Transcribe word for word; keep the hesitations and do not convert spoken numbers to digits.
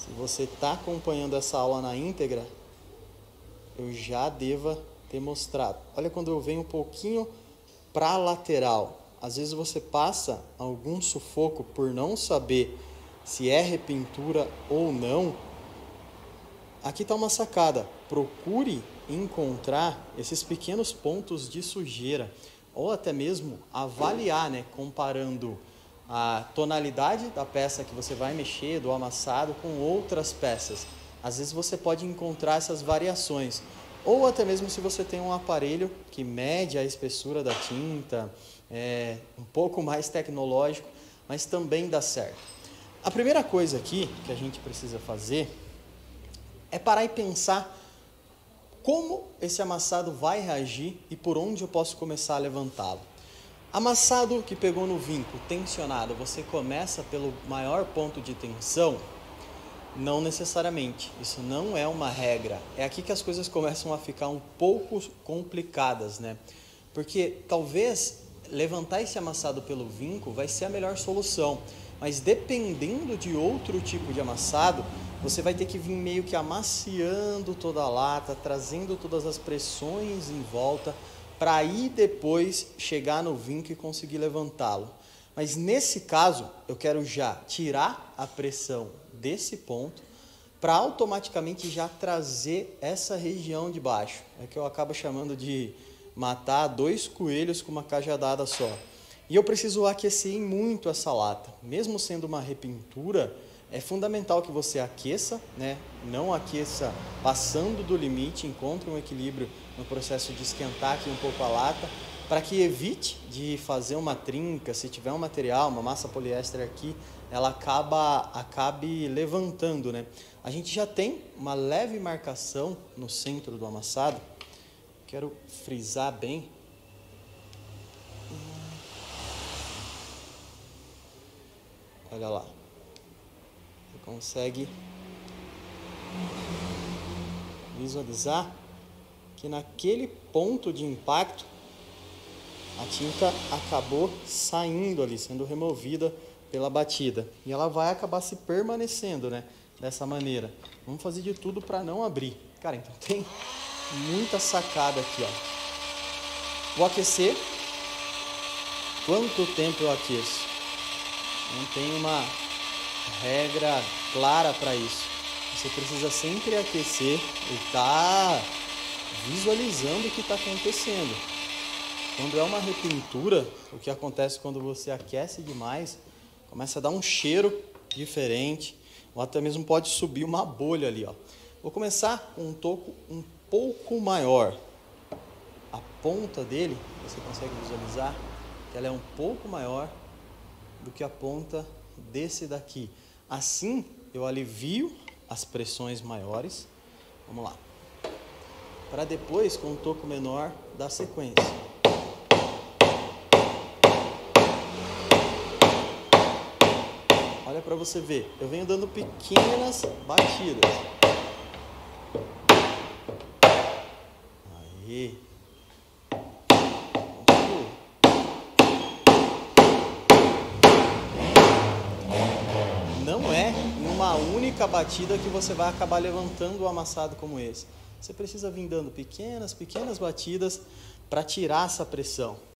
se você está acompanhando essa aula na íntegra, eu já deva ter mostrado. Olha quando eu venho um pouquinho para a lateral. Às vezes você passa algum sufoco por não saber se é repintura ou não. Aqui está uma sacada. Procure encontrar esses pequenos pontos de sujeira, ou até mesmo avaliar, né, comparando a tonalidade da peça que você vai mexer, do amassado, com outras peças. Às vezes você pode encontrar essas variações, ou até mesmo se você tem um aparelho que mede a espessura da tinta, é um pouco mais tecnológico, mas também dá certo. A primeira coisa aqui que a gente precisa fazer é parar e pensar como esse amassado vai reagir e por onde eu posso começar a levantá-lo. Amassado que pegou no vinco tensionado, você começa pelo maior ponto de tensão? Não necessariamente, isso não é uma regra. É aqui que as coisas começam a ficar um pouco complicadas, né? Porque talvez levantar esse amassado pelo vinco vai ser a melhor solução, mas dependendo de outro tipo de amassado, você vai ter que vir meio que amaciando toda a lata, trazendo todas as pressões em volta, para aí depois chegar no vinco e conseguir levantá-lo. Mas nesse caso, eu quero já tirar a pressão desse ponto, para automaticamente já trazer essa região de baixo. É que eu acabo chamando de matar dois coelhos com uma cajadada só. E eu preciso aquecer muito essa lata. Mesmo sendo uma repintura, é fundamental que você aqueça, né? Não aqueça passando do limite, encontre um equilíbrio no processo de esquentar aqui um pouco a lata, para que evite de fazer uma trinca. Se tiver um material, uma massa poliéster aqui, ela acaba, acabe levantando, né? A gente já tem uma leve marcação no centro do amassado. Quero frisar bem. Olha lá. Você consegue visualizar que naquele ponto de impacto a tinta acabou saindo ali, sendo removida pela batida. E ela vai acabar se permanecendo, né, dessa maneira. Vamos fazer de tudo para não abrir. Cara, então tem muita sacada aqui, ó. Vou aquecer. Quanto tempo eu aqueço? Não tem uma regra clara para isso. Você precisa sempre aquecer e estar visualizando o que está acontecendo. Quando é uma repintura, o que acontece quando você aquece demais, começa a dar um cheiro diferente, ou até mesmo pode subir uma bolha ali, ó. Vou começar com um toco um pouco maior. A ponta dele, você consegue visualizar que ela é um pouco maior do que a ponta desse daqui. Assim, eu alivio as pressões maiores. Vamos lá. Para depois, com um toco menor, dar sequência. Olha para você ver, eu venho dando pequenas batidas. Aí. Não é em uma única batida que você vai acabar levantando o amassado como esse. Você precisa vir dando pequenas, pequenas batidas para tirar essa pressão.